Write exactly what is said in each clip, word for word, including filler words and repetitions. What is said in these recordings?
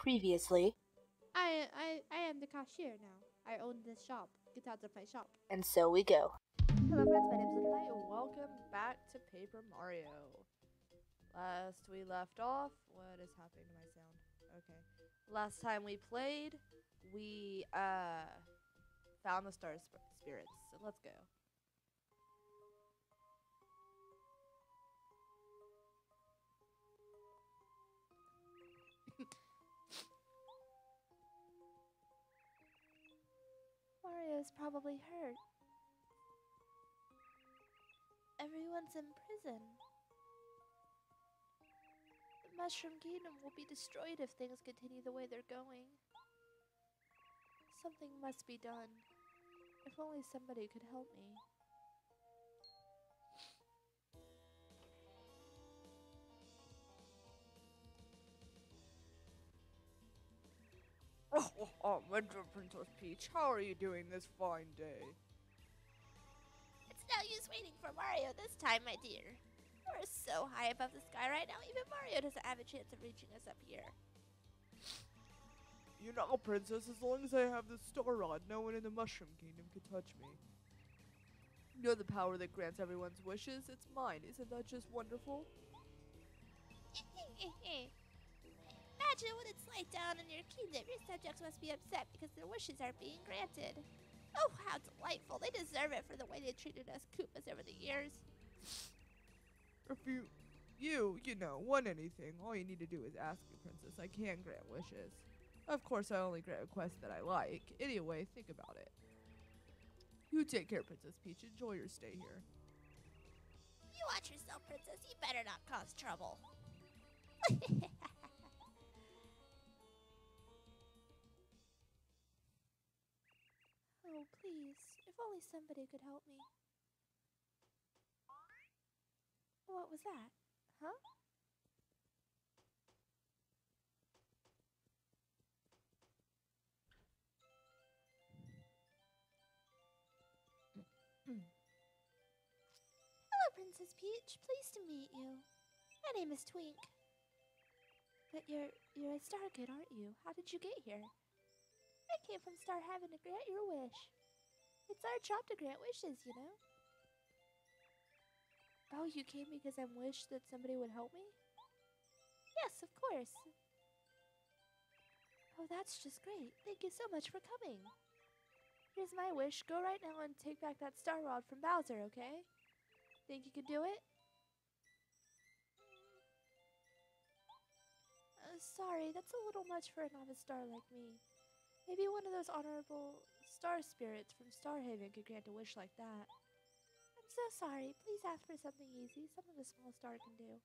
Previously. I I I am the cashier now. I own this shop. Get out of my shop. And so we go. Hello friends, my name is Little Knight and welcome back to Paper Mario. Last we left off, what is happening to my sound? Okay. Last time we played, we uh found the star sp spirits. So let's go. Mario's probably hurt. Everyone's in prison. The Mushroom Kingdom will be destroyed if things continue the way they're going. Something must be done. If only somebody could help me. Oh, oh, oh, my dear Princess Peach, how are you doing this fine day? It's no use waiting for Mario this time, my dear. We're so high above the sky right now, even Mario doesn't have a chance of reaching us up here. You know, Princess, as long as I have the Star Rod, no one in the Mushroom Kingdom can touch me. You know the power that grants everyone's wishes? It's mine. Isn't that just wonderful? Imagine what it's like down in your kingdom. Your subjects must be upset because their wishes aren't being granted. Oh, how delightful. They deserve it for the way they treated us Koopas over the years. If you, you, you know, want anything, all you need to do is ask me, Princess. I can grant wishes. Of course, I only grant requests that I like. Anyway, think about it. You take care, Princess Peach. Enjoy your stay here. You watch yourself, Princess. You better not cause trouble. Oh, please. If only somebody could help me. What was that? Huh? Hello, Princess Peach. Pleased to meet you. My name is Twink. But you're you're a Star Kid, aren't you? How did you get here? I came from Star Heaven to grant your wish. It's our job to grant wishes, you know. Oh, you came because I wished that somebody would help me? Yes, of course. Oh, that's just great. Thank you so much for coming. Here's my wish. Go right now and take back that Star Rod from Bowser, okay? Think you could do it? Uh, sorry, that's a little much for a novice star like me. Maybe one of those honorable star spirits from Starhaven could grant a wish like that. I'm so sorry. Please ask for something easy, something a small star can do.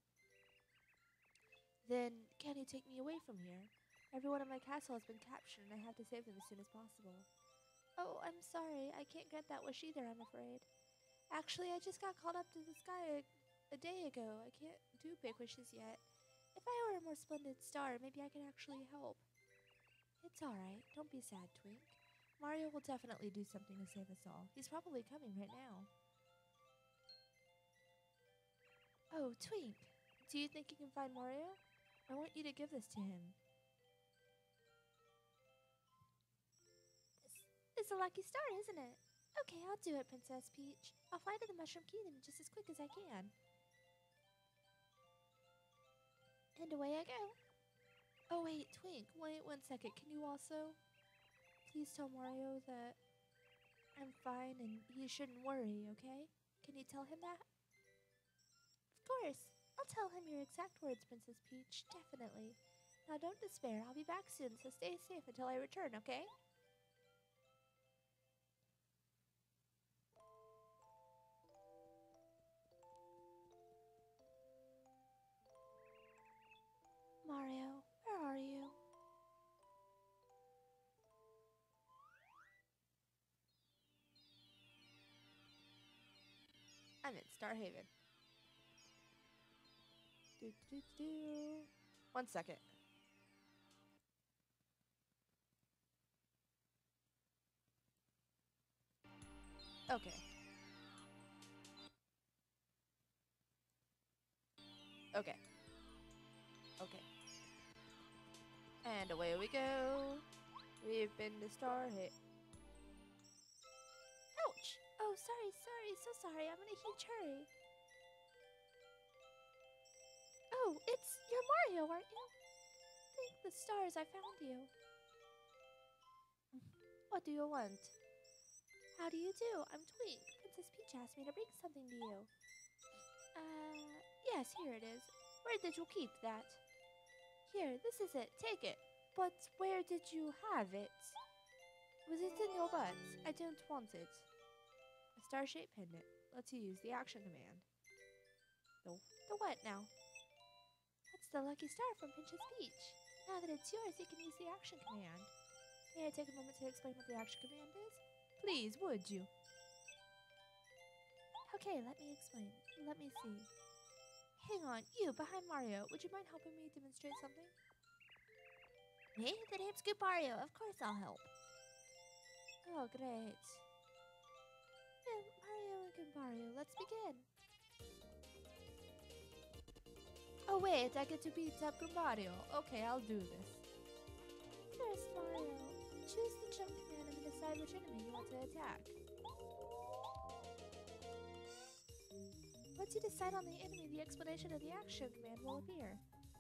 Then, can you take me away from here? Everyone in my castle has been captured and I have to save them as soon as possible. Oh, I'm sorry. I can't grant that wish either, I'm afraid. Actually, I just got called up to the sky a, a day ago. I can't do big wishes yet. If I were a more splendid star, maybe I could actually help. It's alright. Don't be sad, Twink. Mario will definitely do something to save us all. He's probably coming right now. Oh, Twink. Do you think you can find Mario? I want you to give this to him. This is a lucky star, isn't it? Okay, I'll do it, Princess Peach. I'll fly to the Mushroom Kingdom just as quick as I can. And away I go. Oh wait, Twink, wait one second. Can you also please tell Mario that I'm fine and he shouldn't worry, okay? Can you tell him that? Of course. I'll tell him your exact words, Princess Peach. Definitely. Now don't despair. I'll be back soon, so stay safe until I return, okay? Mario, where are you? I'm in Starhaven. Do, do, do, do. One second. Okay. Okay. Okay. And away we go. We've been to Starhaven. Ouch! Oh, sorry, sorry, so sorry. I'm in a huge hurry. Oh, it's you're Mario, aren't you? Thank the stars I found you. What do you want? How do you do? I'm Twink. Princess Peach asked me to bring something to you. Uh, yes, here it is. Where did you keep that? Here, this is it. Take it. But where did you have it? Was it in your butt? I don't want it. A star-shaped pendant lets you use the action command. The, the what now? That's the lucky star from Princess Peach. Now that it's yours, you can use the action command. May I take a moment to explain what the action command is? Please, would you? Okay, let me explain. Let me see. Hang on, you, behind Mario. Would you mind helping me demonstrate something? Me? The name's Goopario. Of course I'll help. Oh, great. Well, Mario and Goopario, let's begin. Oh, wait, I get to beat up Goopario. Okay, I'll do this. First, Mario, choose the jump command and decide which enemy you want to attack. Once you decide on the enemy, the explanation of the action command will appear.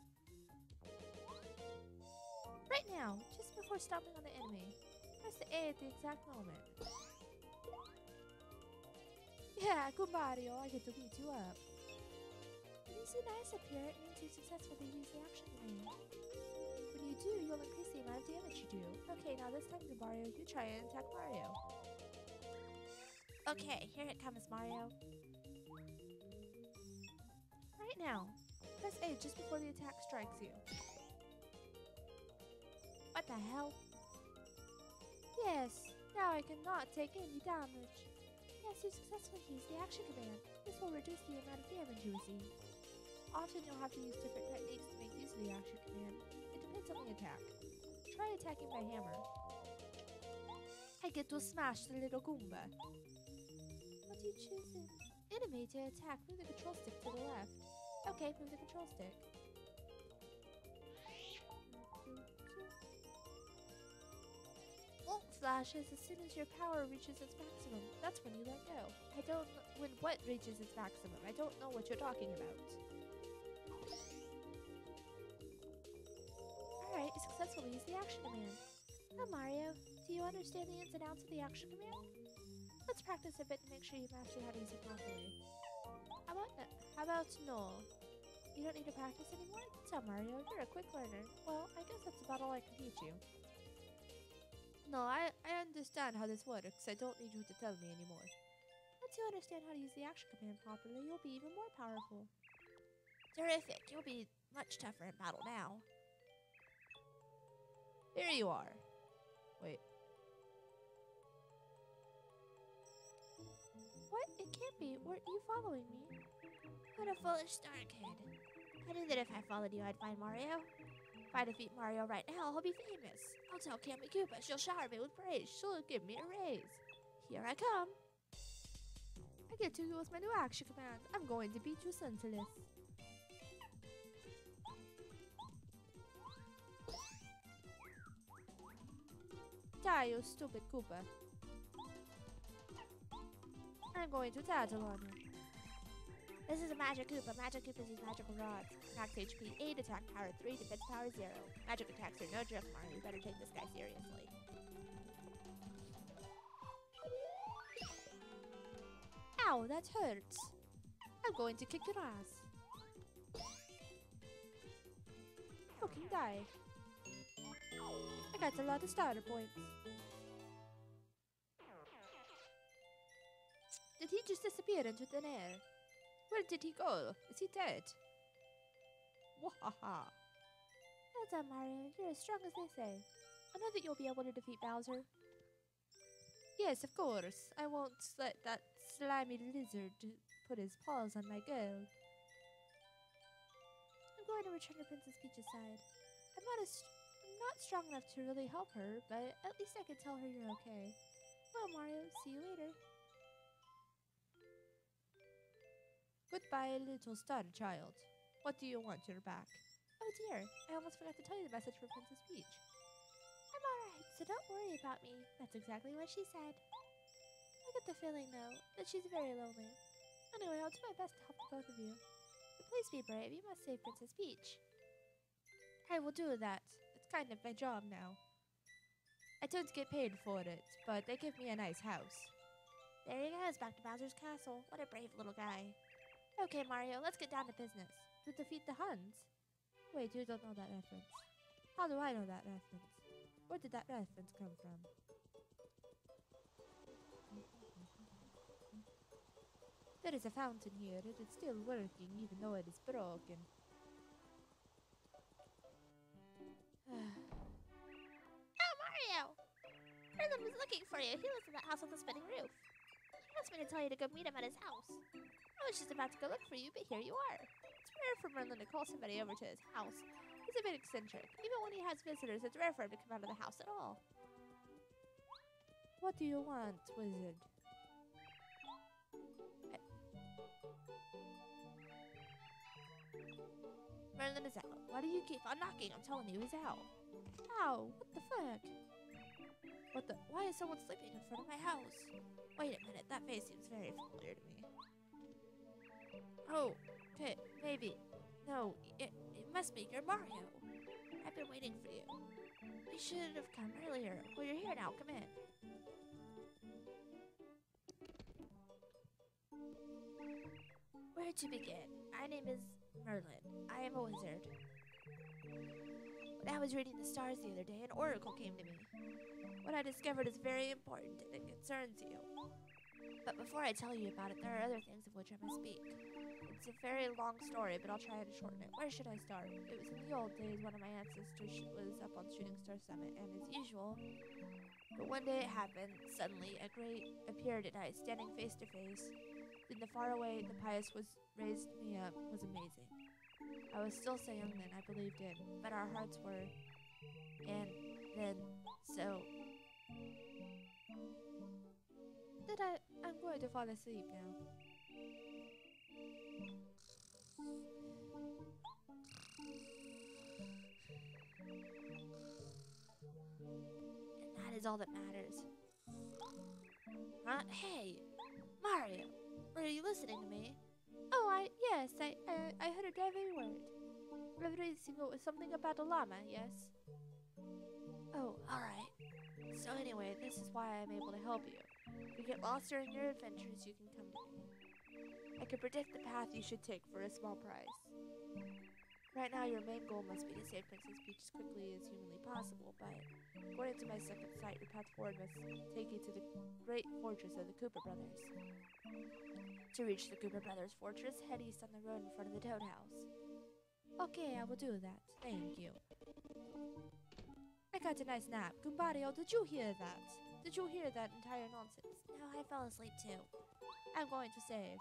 Right now, just before stomping on the enemy, press the A at the exact moment. Yeah, Goopario, I get to beat you up. When you see nice appear, it means you successfully use the action command. When you do, you'll increase the amount of damage you do. Okay, now this time, Goopario, you try and attack Mario. Okay, here it comes, Mario. Right now, press A just before the attack strikes you. What the hell? Yes, now I cannot take any damage. Yes, you successfully used the action command. This will reduce the amount of damage you receive. Often you'll have to use different techniques to make use of the action command. It depends on the attack. Try attacking by hammer. I get to smash the little Goomba. Once you choose an enemy to attack, move the control stick to the left. Okay, move the control stick. Ult flashes as soon as your power reaches its maximum. That's when you let go. I don't know when what reaches its maximum. I don't know what you're talking about. Alright, you successfully used the action command. Now Mario, do you understand the ins and outs of the action command? Let's practice a bit to make sure you master how to use it properly. How about no? How about no? You don't need to practice anymore? So Mario, you're a quick learner. Well, I guess that's about all I can teach you. No, I, I understand how this works. I don't need you to tell me anymore. Once you understand how to use the action command properly, you'll be even more powerful. Terrific. You'll be much tougher in battle now. Here you are. Wait. What? It can't be. Weren't you following me? What a foolish star kid. I knew that if I followed you, I'd find Mario. If I defeat Mario right now, I'll be famous. I'll tell Kammy Koopa she'll shower me with praise. She'll give me a raise. Here I come. I get to use my new action command. I'm going to beat you senseless. Die, you stupid Koopa. I'm going to tattle on you. This is a Magic Koopa. Magic Koopas use magical rods. Max H P eight, attack power three, defense power zero. Magic attacks are no joke, Mario. You better take this guy seriously. Ow, that hurts. I'm going to kick your ass. You can die. I got a lot of starter points. Did he just disappear into thin air? Where did he go? Is he dead? Wahaha. Well done, Mario. You're as strong as they say. I know that you'll be able to defeat Bowser. Yes, of course. I won't let that slimy lizard put his paws on my girl. I'm going to return to Princess Peach's side. I'm not as I'm not strong enough to really help her, but at least I can tell her you're okay. Well, Mario, see you later. Goodbye, little star child. What do you want? Your back? Oh dear, I almost forgot to tell you the message from Princess Peach. I'm alright, so don't worry about me. That's exactly what she said. I get the feeling, though, that she's very lonely. Anyway, I'll do my best to help the both of you. But please be brave, you must save Princess Peach. I will do that. It's kind of my job now. I don't get paid for it, but they give me a nice house. There he goes, back to Bowser's Castle. What a brave little guy. Okay, Mario, let's get down to business. To defeat the Huns? Wait, you don't know that reference. How do I know that reference? Where did that reference come from? There is a fountain here. It is still working, even though it is broken. Oh, Mario! Merlin was looking for you. He lives in that house with the spinning roof. He asked me to tell you to go meet him at his house. I was just about to go look for you, but here you are. It's rare for Merlin to call somebody over to his house. He's a bit eccentric. Even when he has visitors, it's rare for him to come out of the house at all. What do you want, wizard? Merlin is out. Why do you keep on knocking? I'm telling you, he's out. Ow, what the fuck? What the? Why is someone sleeping in front of my house? Wait a minute, that face seems very familiar to me. Oh, okay, maybe. No, it, it must be your Mario. I've been waiting for you. You should have come earlier. Well, you're here now, come in. Where to begin? My name is Merlin. I am a wizard. When I was reading the stars the other day, an oracle came to me. What I discovered is very important and it concerns you. But before I tell you about it, there are other things of which I must speak. It's a very long story, but I'll try to shorten it. Where should I start? It was in the old days, one of my ancestors sh- was up on Shooting Star Summit, and as usual, but one day it happened. Suddenly, a great appeared at night, standing face to face. Then the far away, the pious was raised me up was amazing. I was still so young then, I believed it, but our hearts were. And then, so. Did I? I'm going to fall asleep now. And that is all that matters. Huh? Hey, Mario, are you listening to me? Oh, I yes, I I, I heard every word. Every single something about a llama, yes. Oh, all right. So anyway, this is why I'm able to help you. If you get lost during your adventures, you can come to me. I can predict the path you should take for a small price. Right now, your main goal must be to save Princess Peach as quickly as humanly possible, but according to my second sight, your path forward must take you to the great fortress of the Koopa Brothers. To reach the Koopa Brothers fortress, head east on the road in front of the Toad House. Okay, I will do that. Thank you. I got a nice nap. Goombario, did you hear that? Did you hear that entire nonsense? No, I fell asleep too. I'm going to save.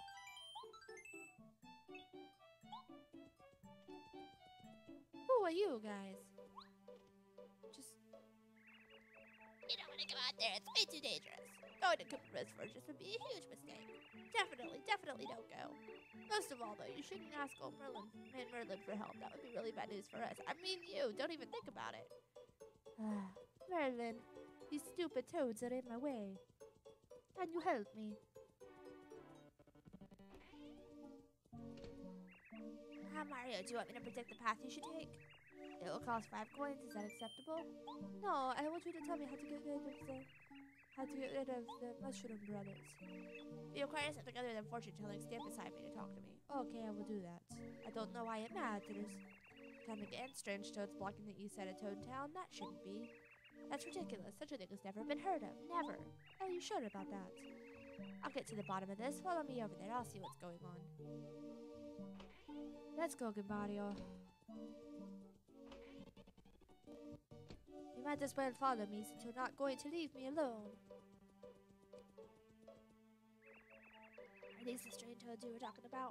Who are you guys? Just... You don't want to go out there. It's way too dangerous. Going to Koopa Brothers fortress would be a huge mistake. Definitely, definitely don't go. Most of all, though, you shouldn't ask old Merlin, man Merlin for help. That would be really bad news for us. I mean you. Don't even think about it. Ah, Merlin, these stupid toads are in my way. Can you help me? Ah, Mario, do you want me to predict the path you should take? It will cost five coins. Is that acceptable? No, I want you to tell me how to get rid of the... How to get rid of the Mushroom Brothers. If you require something other than fortune-telling, stand beside me to talk to me. Okay, I will do that. I don't know why it matters. Come again, strange toads blocking the east side of Toad Town? That shouldn't be. That's ridiculous. Such a thing has never been heard of. Never. Are you sure about that? I'll get to the bottom of this. Follow me over there. I'll see what's going on. Let's go, Goombario. You might as well follow me since you're not going to leave me alone. Are these the strange toads you were talking about?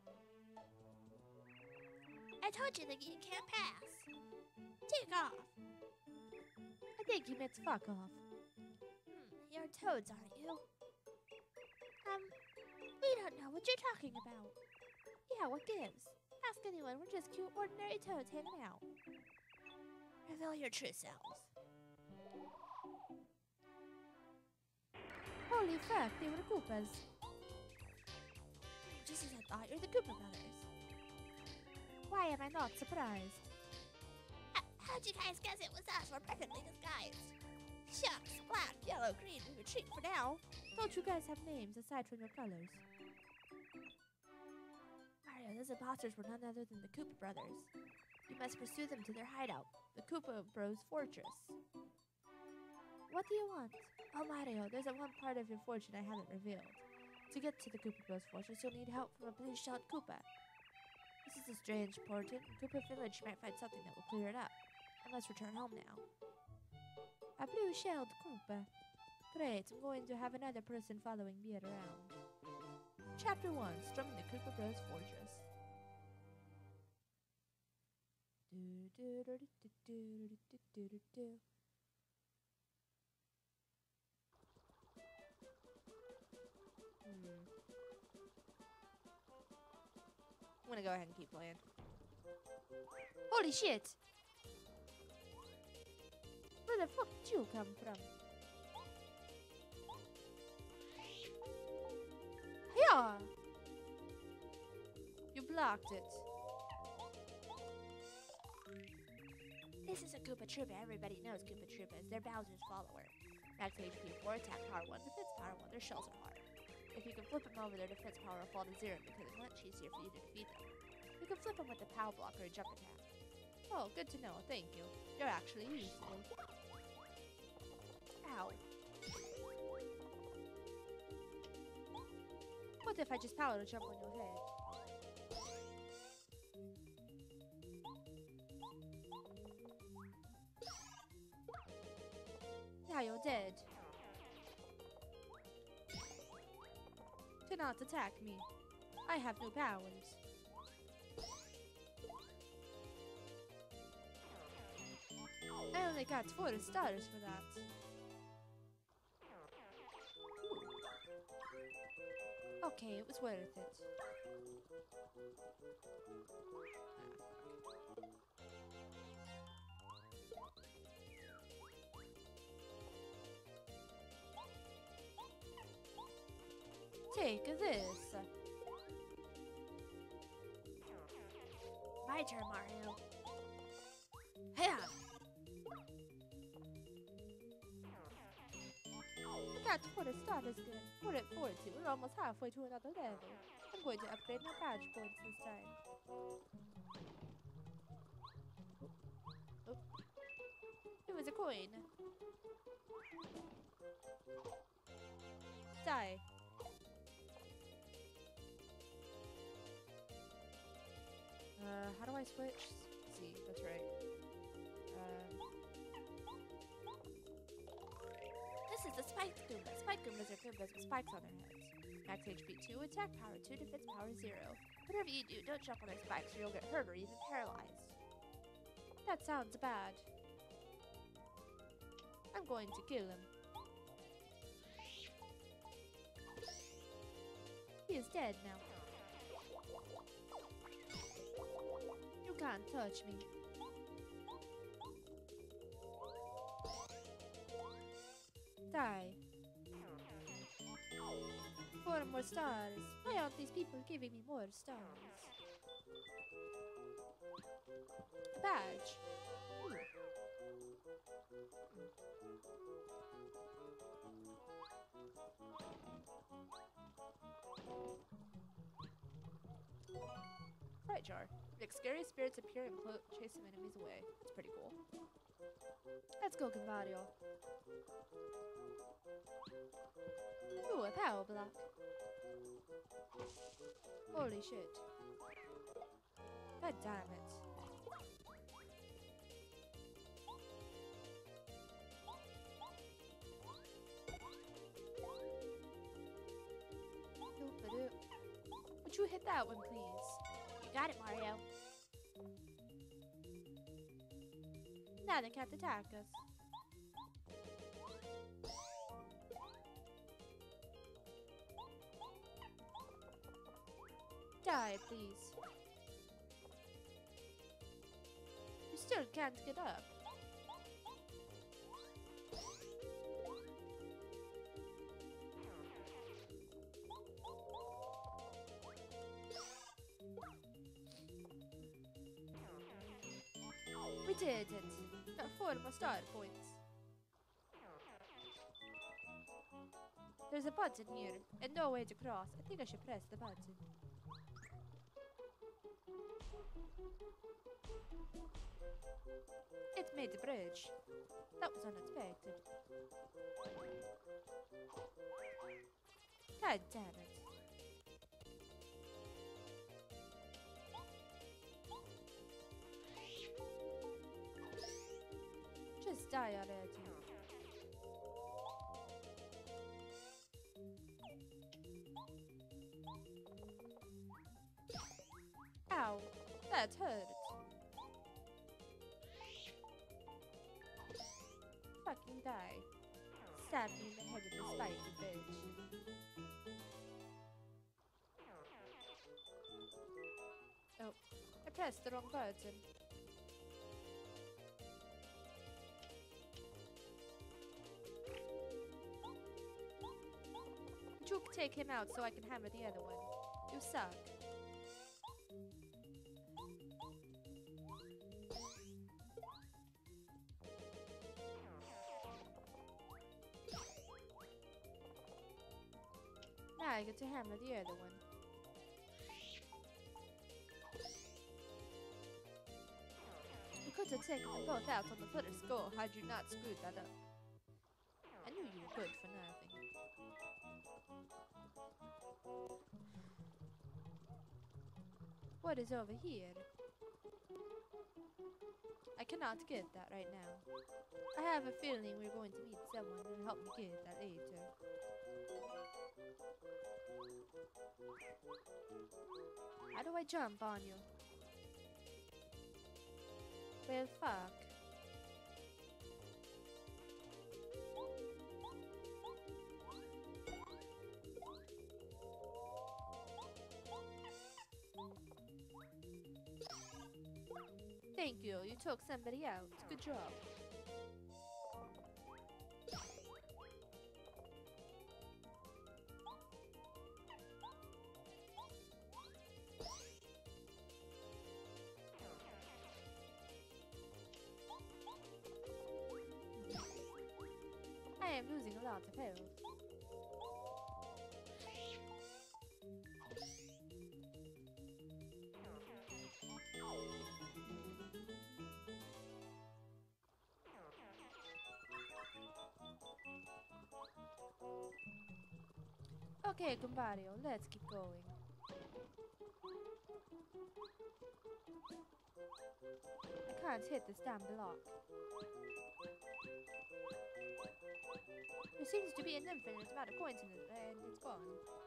I told you that you can't pass. Take off. I think you meant fuck off. Hmm, you're toads, aren't you? Um, we don't know what you're talking about. Yeah, what gives? Ask anyone, we're just cute, ordinary toads hanging out. Reveal your true selves. Holy fuck, they were Koopas. Just as I thought, you're the Koopa brothers. Why am I not surprised? H- how'd you guys guess it was us? We're perfectly disguised. Shucks, black, yellow, green, we retreat for now. Don't you guys have names aside from your colors? Mario, those imposters were none other than the Koopa brothers. You must pursue them to their hideout, the Koopa Bros Fortress. What do you want? Oh, Mario, there's a one part of your fortune I haven't revealed. To get to the Koopa Bros Fortress, you'll need help from a blue-shelled Koopa. This is a strange portent. In Koopa Village, you might find something that will clear it up. I must return home now. A blue-shelled Koopa. Great, I'm going to have another person following me around. Chapter one, Storming the Koopa Bros Fortress. Do do do do do do do do do. Hmm. I'm gonna go ahead and keep playing. Holy shit! Where the fuck did you come from? Yeah! You blocked it. This is a Koopa Troopa. Everybody knows Koopa Troopas. They're Bowser's follower. Max H P four, attack power one, defense power one. Their shells are hard. If you can flip them over, their defense power will fall to zero because it's much easier for you to defeat them. You can flip them with the POW block or a jump attack. Oh, good to know. Thank you. You're actually useful. Ow. What if I just power to jump on your head? Now you're dead. Do not attack me. I have no powers. I only got four stars for that. Okay, it was worth it. Take this. My turn, Mario. Hiya! I got four stars again. We're at forty. We're almost halfway to another level. I'm going to upgrade my badge points this time. Oh. It was a coin. Die. Uh, how do I switch? See, that's right. Um, This is the Spiked Goomba. Spiked Goombas are Goombas with spikes on their heads. Max H P two, attack power two, defense power zero. Whatever you do, don't jump on their spikes or you'll get hurt or even paralyzed. that sounds bad. I'm going to kill him. He is dead now. You can't touch me. Die. Four more stars. Why aren't these people giving me more stars? A badge. Ooh. Fright jar. Makes scary spirits appear and clo- chase some enemies away. That's pretty cool. Let's go, Convario. Ooh, a power block. Holy shit. God damn it. Doop-a-doop. Would you hit that one, please? You got it, Mario. Now they can't attack us. Die, please. still can't get up. We did it. Got four more star points. There's a button here, and no way to cross. I think I should press the button. It made the bridge. That was unexpected. God damn it. Just die already. Ow, that hurt. Fucking die. Stab me in the head with the spiky bitch. Oh, I pressed the wrong button. You take him out so I can hammer the other one. You suck. Now I get to hammer the other one. You could have taken them both out on the first go had you not screwed that up. I knew you were good for nothing. What is over here? I cannot get that right now. I have a feeling we're going to meet someone who will help me get that later. How do I jump on you? Well, fuck. Thank you, you took somebody out. Good job. I am losing a lot of health. Okay, Gumbario, let's keep going. I can't hit this damn block. There seems to be an infinite amount of coins in it, and it's gone.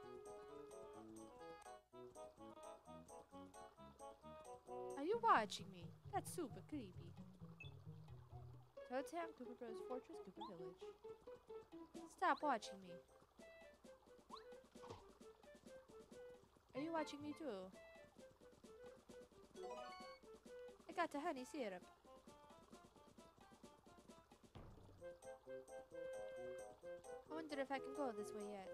Are you watching me? That's super creepy. Toad Town, Koopa Bros Fortress, Koopa Village. Stop watching me. Are you watching me too? I got the honey syrup. I wonder if I can go this way yet.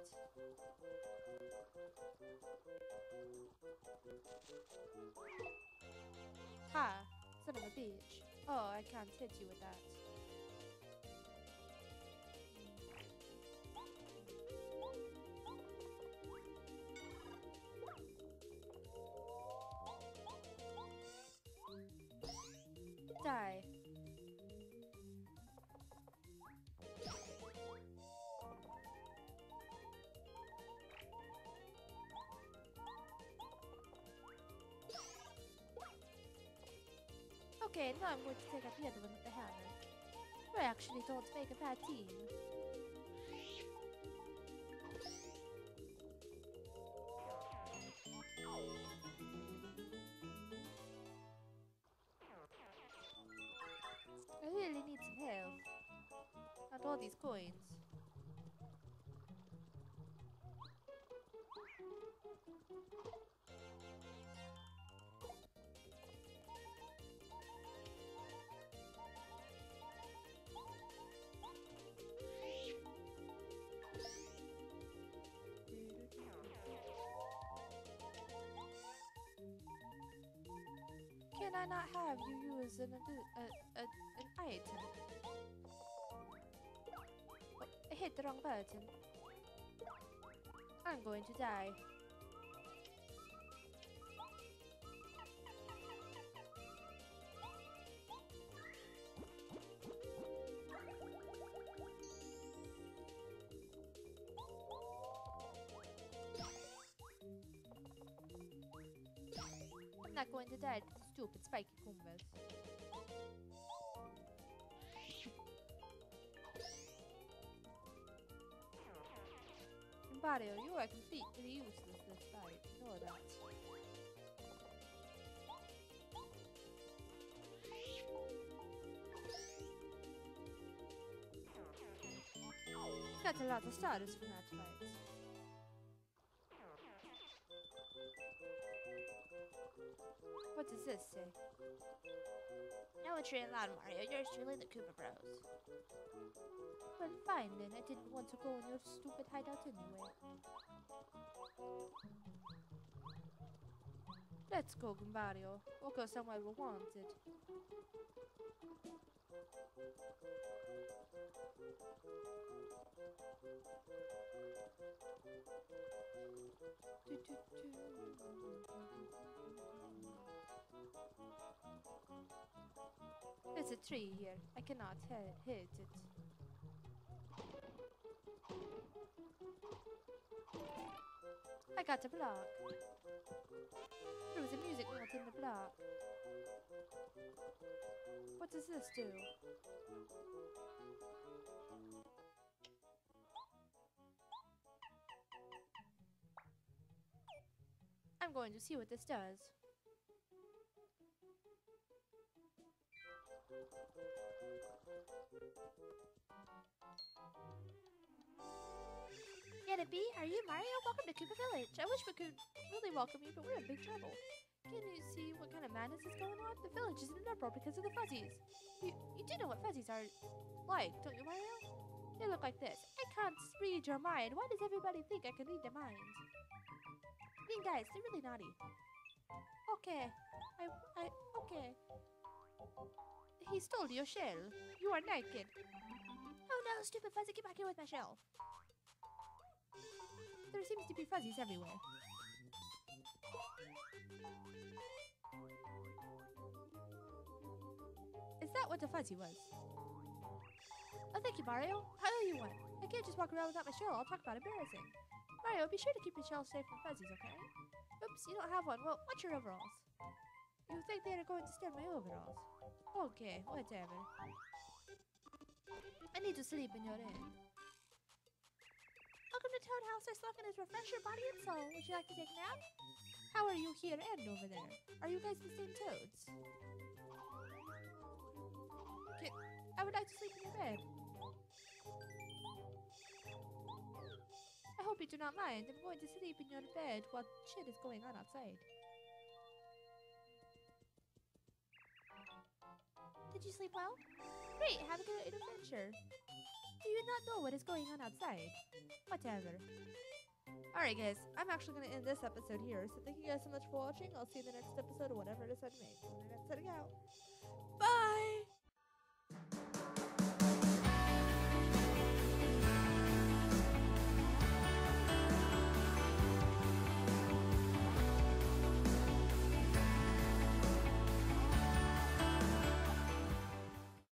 Ha! Son of a bitch. Oh, I can't hit you with that. Die. Okay, now I'm going to take out the other one with the hammer. We actually don't make a bad team. I really need some help. Not all these coins. I not have you use an, a, a, an item? Oh, I hit the wrong button. I'm going to die. I'm not going to die to the stupid spiky Goombas. Mario, you are completely useless this fight. You know that. Got a lot of stars from that fight. What does this say? No entry allowed, Mario. Yours truly, the Koopa Bros. Well, fine then. I didn't want to go in your stupid hideout anyway. Let's go, Mario. We'll go somewhere we're wanted. Do, do, do. There's a tree here. I cannot hit it. I got a block. There was a music note in the block. What does this do? I'm going to see what this does. Yannabe, are you Mario? Welcome to Koopa Village. I wish we could really welcome you, but we're in big trouble. Can you see what kind of madness is going on? The village is in an uproar because of the fuzzies. You, you do know what fuzzies are like, don't you, Mario? They look like this. I can't read your mind. Why does everybody think I can read their minds? I mean, guys, they're really naughty. Okay. I, I, okay. He stole your shell. You are naked. Oh no, stupid fuzzy, get back here with my shell. There seems to be fuzzies everywhere. Is that what the fuzzy was? Oh, thank you, Mario. I owe you one. I can't just walk around without my shell. I'll talk about embarrassing. Mario, be sure to keep your shell safe from fuzzies, okay? Oops, you don't have one. Well, what's your overalls? You think they are going to steal my overalls? Okay, whatever. I need to sleep in your inn. Welcome to Toad House. Our slogan is refresh your body and soul. Would you like to take a nap? How are you here and over there? Are you guys the same toads? Can, I would like to sleep in your bed. I hope you do not mind. I'm going to sleep in your bed while shit is going on outside. Did you sleep well? Great, have a good adventure. Do you not know what is going on outside? Whatever. Alright guys, I'm actually going to end this episode here. So thank you guys so much for watching. I'll see you in the next episode of whatever it is I make. Internet setting out. Bye!